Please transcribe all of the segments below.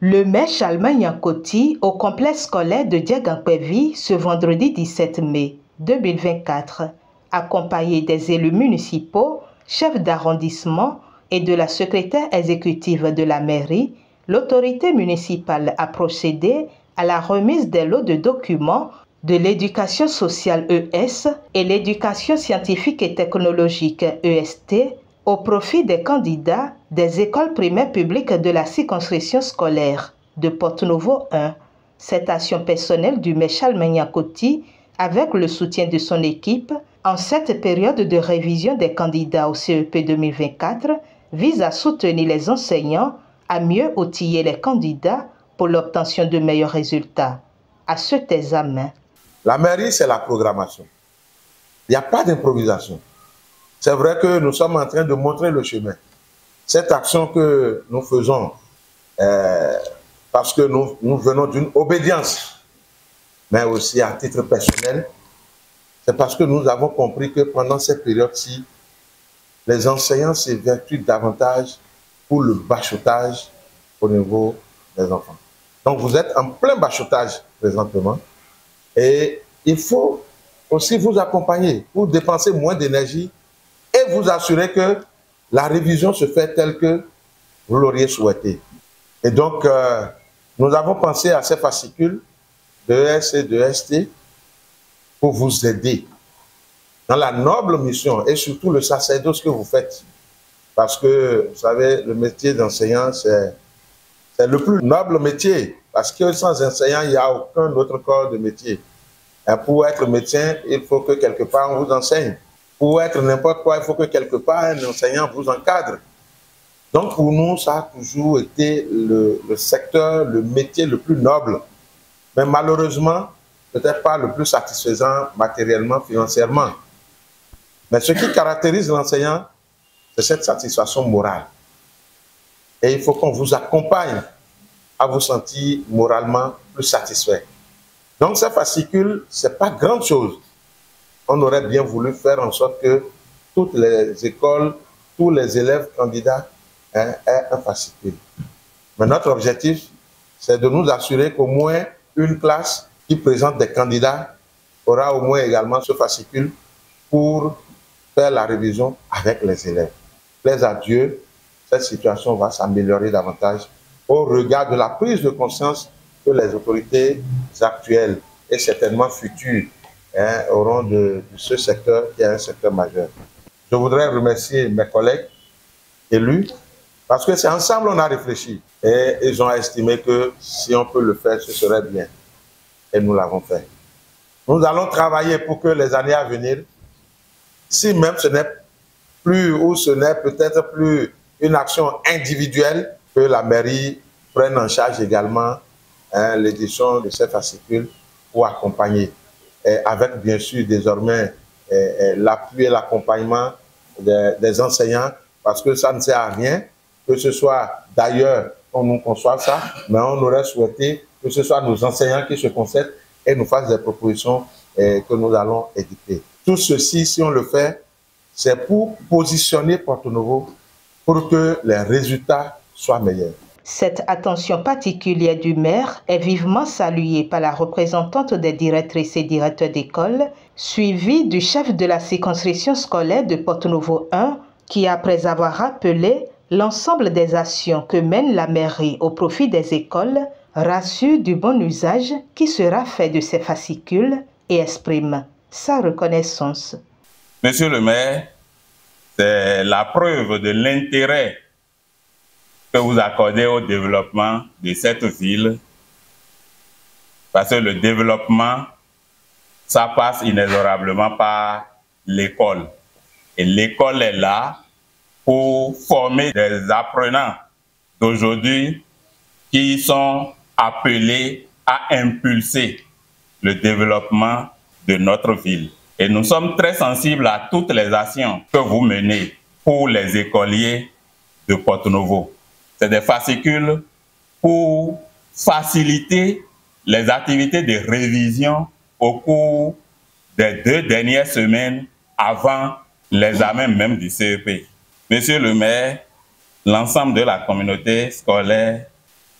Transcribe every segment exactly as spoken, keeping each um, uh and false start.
Le maire Chalma-Nyankoti au complexe scolaire de Diagankpevi ce vendredi dix-sept mai deux mille vingt-quatre, accompagné des élus municipaux, chefs d'arrondissement et de la secrétaire exécutive de la mairie, l'autorité municipale a procédé à la remise des lots de documents de l'éducation sociale E S et l'éducation scientifique et technologique E S T au profit des candidats des écoles primaires publiques de la circonscription scolaire de Porto-Novo un. Cette action personnelle du maire Chalma-Nyankoti, avec le soutien de son équipe, en cette période de révision des candidats au C E P deux mille vingt-quatre, vise à soutenir les enseignants à mieux outiller les candidats pour l'obtention de meilleurs résultats à cet examen. La mairie, c'est la programmation. Il n'y a pas d'improvisation. C'est vrai que nous sommes en train de montrer le chemin. Cette action que nous faisons, euh, parce que nous, nous venons d'une obédience, mais aussi à titre personnel, c'est parce que nous avons compris que pendant cette période-ci, les enseignants s'évertuent davantage pour le bachotage au niveau des enfants. Donc vous êtes en plein bachotage présentement et il faut aussi vous accompagner pour dépenser moins d'énergie et vous assurer que la révision se fait telle que vous l'auriez souhaité. Et donc, euh, nous avons pensé à ces fascicules de E S et de E S T pour vous aider dans la noble mission et surtout le sacerdoce que vous faites. Parce que, vous savez, le métier d'enseignant, c'est le plus noble métier. Parce que sans enseignant, il n'y a aucun autre corps de métier. Et pour être médecin, il faut que quelque part on vous enseigne. Pour être n'importe quoi, il faut que quelque part un enseignant vous encadre. Donc pour nous, ça a toujours été le, le secteur, le métier le plus noble. Mais malheureusement, peut-être pas le plus satisfaisant matériellement, financièrement. Mais ce qui caractérise l'enseignant, c'est cette satisfaction morale. Et il faut qu'on vous accompagne à vous sentir moralement plus satisfait. Donc ces fascicules, ce n'est pas grande chose. On aurait bien voulu faire en sorte que toutes les écoles, tous les élèves candidats hein, aient un fascicule. Mais notre objectif, c'est de nous assurer qu'au moins une classe qui présente des candidats aura au moins également ce fascicule pour faire la révision avec les élèves. Plaise à Dieu, cette situation va s'améliorer davantage au regard de la prise de conscience que les autorités actuelles et certainement futures hein, auront de, de ce secteur qui est un secteur majeur. Je voudrais remercier mes collègues élus parce que c'est ensemble on a réfléchi et ils ont estimé que si on peut le faire, ce serait bien. Et nous l'avons fait. Nous allons travailler pour que les années à venir, si même ce n'est plus ou ce n'est peut-être plus une action individuelle, que la mairie prenne en charge également hein, l'édition de ces fascicules pour accompagner. Et avec bien sûr désormais l'appui et l'accompagnement des, des enseignants, parce que ça ne sert à rien que ce soit d'ailleurs qu'on nous conçoive ça, mais on aurait souhaité que ce soit nos enseignants qui se concèdent et nous fassent des propositions eh, que nous allons éditer. Tout ceci, si on le fait, c'est pour positionner Porto-Novo pour que les résultats soient meilleurs. Cette attention particulière du maire est vivement saluée par la représentante des directrices et directeurs d'école, suivie du chef de la circonscription scolaire de Porto-Novo un, qui, après avoir rappelé l'ensemble des actions que mène la mairie au profit des écoles, rassure du bon usage qui sera fait de ces fascicules et exprime sa reconnaissance. Monsieur le maire, c'est la preuve de l'intérêt que vous accordez au développement de cette ville, parce que le développement, ça passe inexorablement par l'école. Et l'école est là pour former des apprenants d'aujourd'hui qui sont appelés à impulser le développement de notre ville. Et nous sommes très sensibles à toutes les actions que vous menez pour les écoliers de Porto-Novo. C'est des fascicules pour faciliter les activités de révision au cours des deux dernières semaines avant l'examen même du C E P. Monsieur le maire, l'ensemble de la communauté scolaire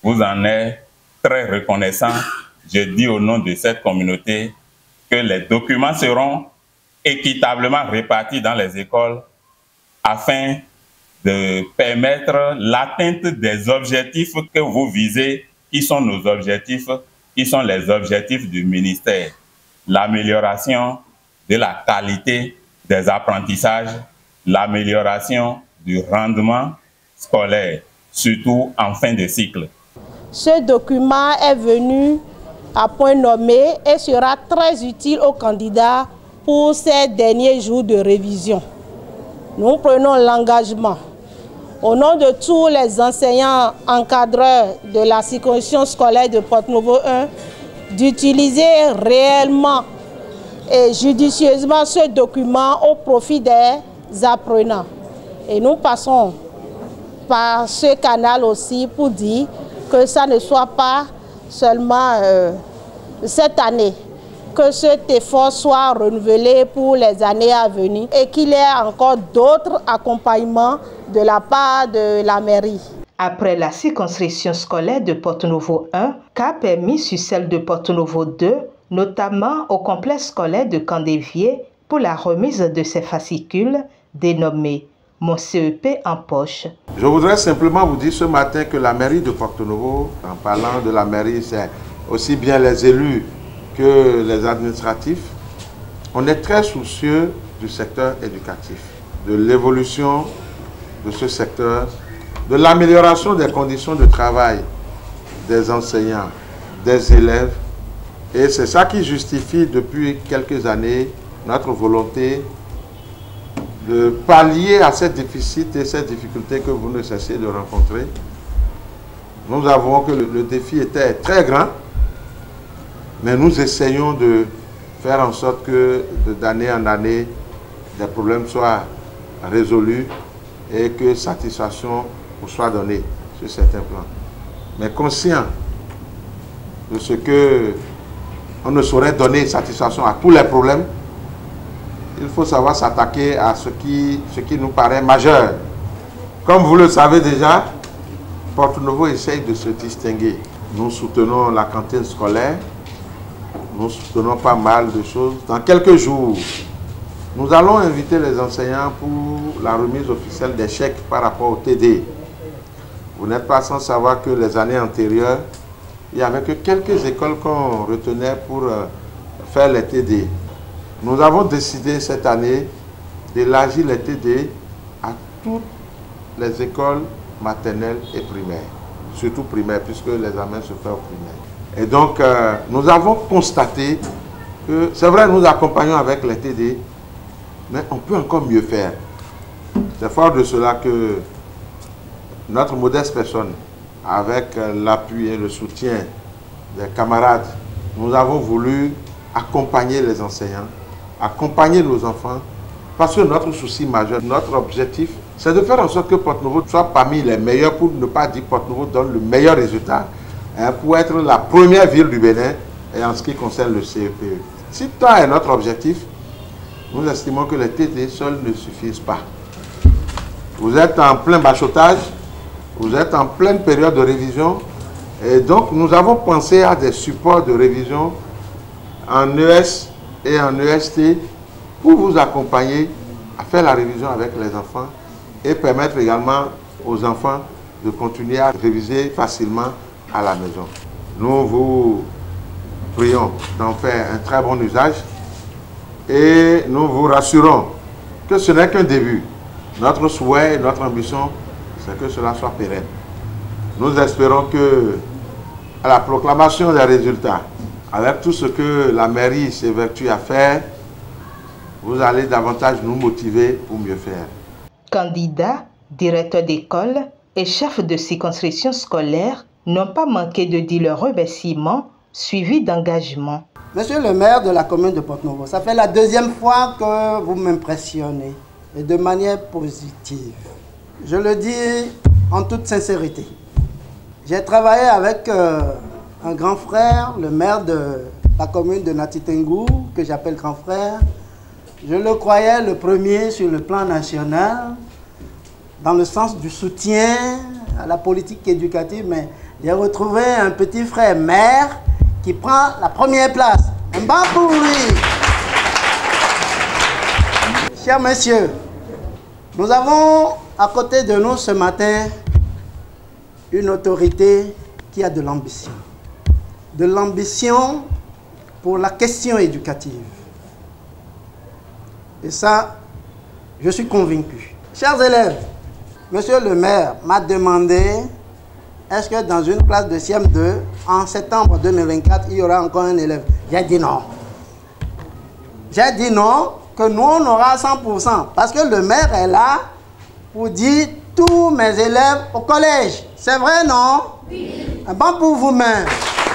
vous en êtes très reconnaissant. Je dis au nom de cette communauté que les documents seront équitablement répartis dans les écoles afin de permettre l'atteinte des objectifs que vous visez, qui sont nos objectifs, qui sont les objectifs du ministère. L'amélioration de la qualité des apprentissages, l'amélioration du rendement scolaire, surtout en fin de cycle. Ce document est venu à point nommé et sera très utile aux candidats pour ces derniers jours de révision. Nous prenons l'engagement, au nom de tous les enseignants encadreurs de la circonscription scolaire de Porto-Novo un, d'utiliser réellement et judicieusement ce document au profit des apprenants. Et nous passons par ce canal aussi pour dire que ça ne soit pas seulement euh, cette année, que cet effort soit renouvelé pour les années à venir et qu'il y ait encore d'autres accompagnements de la part de la mairie. Après la circonscription scolaire de Porto-Novo un, cap est mis sur celle de Porto-Novo deux, notamment au complexe scolaire de Candévier pour la remise de ces fascicules dénommés « Mon C E P en poche ». Je voudrais simplement vous dire ce matin que la mairie de Porto-Novo, en parlant de la mairie, c'est aussi bien les élus que les administratifs, on est très soucieux du secteur éducatif, de l'évolution de ce secteur, de l'amélioration des conditions de travail des enseignants, des élèves. Et c'est ça qui justifie depuis quelques années notre volonté de pallier à ces déficits et ces difficultés que vous ne cessez de rencontrer. Nous avons que le, le défi était très grand, mais nous essayons de faire en sorte que d'année en année, des problèmes soient résolus et que satisfaction vous soit donnée sur certains plans. Mais conscient de ce que on ne saurait donner satisfaction à tous les problèmes, il faut savoir s'attaquer à ce qui, ce qui nous paraît majeur. Comme vous le savez déjà, Porto-Novo essaye de se distinguer. Nous soutenons la cantine scolaire, nous soutenons pas mal de choses. Dans quelques jours, nous allons inviter les enseignants pour la remise officielle des chèques par rapport au T D. Vous n'êtes pas sans savoir que les années antérieures, il n'y avait que quelques écoles qu'on retenait pour euh, faire les T D. Nous avons décidé cette année d'élargir les T D à toutes les écoles maternelles et primaires, surtout primaires, puisque l'examen se fait au primaire. Et donc, euh, nous avons constaté que, c'est vrai, nous accompagnons avec les T D, mais on peut encore mieux faire. C'est fort de cela que notre modeste personne, avec euh, l'appui et le soutien des camarades, nous avons voulu accompagner les enseignants, accompagner nos enfants, parce que notre souci majeur, notre objectif, c'est de faire en sorte que Porto-Novo soit parmi les meilleurs, pour ne pas dire que Porto-Novo donne le meilleur résultat, hein, pour être la première ville du Bénin et en ce qui concerne le C E P E. Si tel est notre objectif, nous estimons que les T D seuls ne suffisent pas. Vous êtes en plein bachotage, vous êtes en pleine période de révision, et donc nous avons pensé à des supports de révision en E S et en E S T pour vous accompagner à faire la révision avec les enfants et permettre également aux enfants de continuer à réviser facilement à la maison. Nous vous prions d'en faire un très bon usage et nous vous rassurons que ce n'est qu'un début. Notre souhait et notre ambition, c'est que cela soit pérenne. Nous espérons que, à la proclamation des résultats, avec tout ce que la mairie s'évertue à faire, vous allez davantage nous motiver pour mieux faire. Candidats, directeurs d'école et chefs de circonscription scolaire n'ont pas manqué de dire leur remerciement suivi d'engagement. Monsieur le maire de la commune de Porto-Novo, ça fait la deuxième fois que vous m'impressionnez et de manière positive. Je le dis en toute sincérité. J'ai travaillé avec euh, un grand frère, le maire de la commune de Natitengou, que j'appelle grand frère. Je le croyais le premier sur le plan national, dans le sens du soutien à la politique éducative, mais j'ai retrouvé un petit frère maire qui prend la première place. Un banc pour lui. Chers messieurs, nous avons à côté de nous ce matin une autorité qui a de l'ambition. De l'ambition pour la question éducative. Et ça, je suis convaincu. Chers élèves, monsieur le maire m'a demandé est-ce que dans une classe de C M deux, en septembre deux mille vingt-quatre, il y aura encore un élève? J'ai dit non. J'ai dit non, que nous on aura cent pour cent. Parce que le maire est là pour dire tous mes élèves au collège. C'est vrai, non? Oui. Un bon pour vous-même.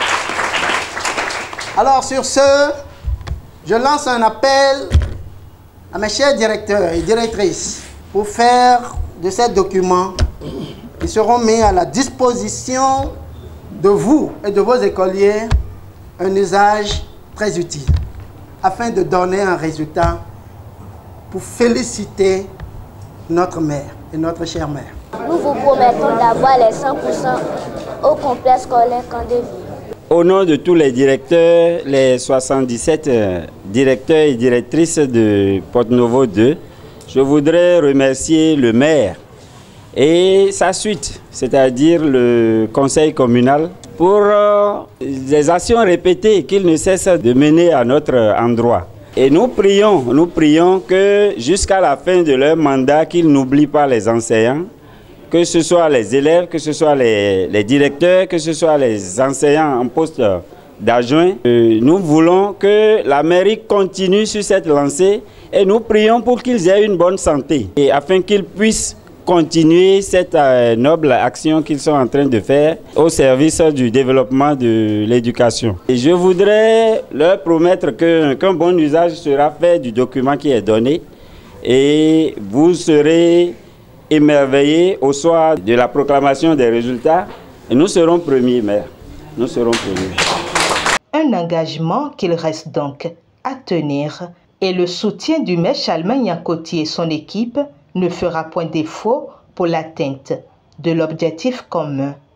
Alors sur ce, je lance un appel à mes chers directeurs et directrices pour faire de ces documents qui seront mis à la disposition de vous et de vos écoliers un usage très utile afin de donner un résultat pour féliciter notre maire et notre chère mère. Nous vous promettons d'avoir les cent pour cent au complexe scolaire Candéville. Au nom de tous les directeurs, les soixante-dix-sept directeurs et directrices de Porte-Novo deux, je voudrais remercier le maire et sa suite, c'est-à-dire le conseil communal, pour euh, les actions répétées qu'il ne cesse de mener à notre endroit. Et nous prions, nous prions que jusqu'à la fin de leur mandat, qu'ils n'oublient pas les enseignants, que ce soit les élèves, que ce soit les, les directeurs, que ce soit les enseignants en poste d'adjoint. Euh, nous voulons que la mairie continue sur cette lancée et nous prions pour qu'ils aient une bonne santé et afin qu'ils puissent continuer cette euh, noble action qu'ils sont en train de faire au service du développement de l'éducation. Et je voudrais leur promettre que, qu'un bon usage sera fait du document qui est donné et vous serez émerveillés au soir de la proclamation des résultats et nous serons premiers, maire. Nous serons premiers. Un engagement qu'il reste donc à tenir et le soutien du maire Charlemagne Yankoti et son équipe ne fera point défaut pour l'atteinte de l'objectif commun.